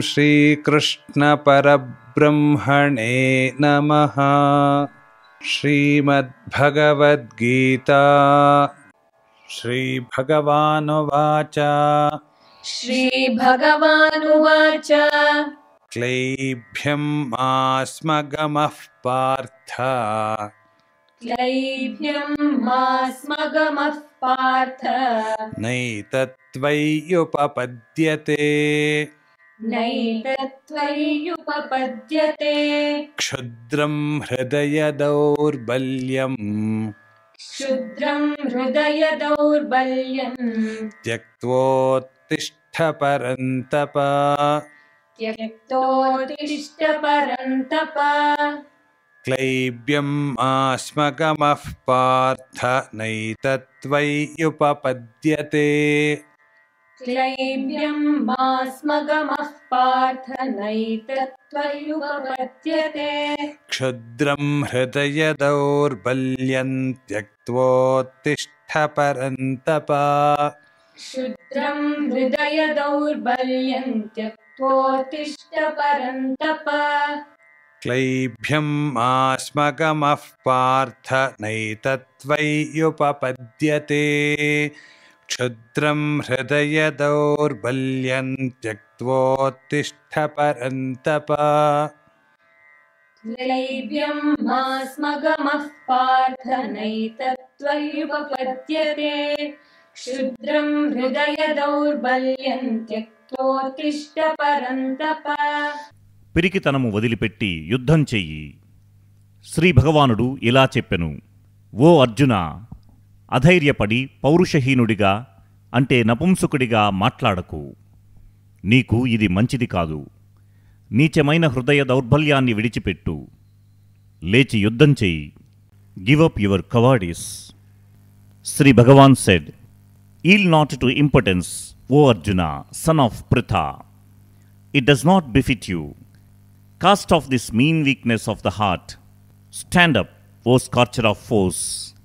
श्रीकृष्णपरब्रह्मणे नमः। श्रीमद्भगवद्गीता। श्रीभगवानुवाच श्रीभगवानुवाच क्लैभ्यं मास्मगमः पार्थ क्लैभ्यं मास्मगमः पार्थ नैतत्त्वय्युपपद्यते नैतत्त्वय्युपपद्यते क्षुद्रं हृदय दौर्बल्यम् क्षुद्रं हृदय दौर्बल्यम् त्यक्त्वोत्तिष्ठ परन्तप त्यक्तोत्तिष्ठ परन्तप क्लैब्यं मास्मगमः पार्थ नैतत्त्वय्युपपद्यते क्लैब्यं मास्मगमः पार्थ नैतत्त्वय्युपपद्यते क्षुद्रं हृदय दौर्बल्यं त्यक्त्वोत्तिष्ठ परन्तप क्षुद्रं हृदय दौर्बल्यं त्यक्त्वोत्तिष्ठ परन्तप क्लैभ्यं मास्मगमः पार्थ नैतत्त्वय्युपपद्यते क्षुद्रं हृदय दौर्बल्यं त्यक्त्वोत्तिष्ठ परन्तप क्लैब्यं मास्मगमः पार्थ नैतत्त्वय्युपपद्यते क्षुद्रं हृदय दौर्बल्यं त्यक्त्वोत्तिष्ठ परन्तप పిరికితనము వదిలిపెట్టి యుద్ధం చెయ్యి. శ్రీ భగవానుడు ఇలా చెప్పెను: ఓ అర్జున, అధైర్యపడి పౌరుషహీనుడిగా అంటే నపుంసకుడిగా మాట్లాడకు. నీకు ఇది మంచిది కాదు. నీచమైన హృదయ దౌర్బల్యాన్ని విడిచిపెట్టు. లేచి యుద్ధం చెయ్యి. Give up your cowardice. Shri Bhagavan said, yield not to impotence, O Arjuna, son of Pritha. It does not befit you. Cast off this mean weakness of the heart. Stand up, O scorcher of foes.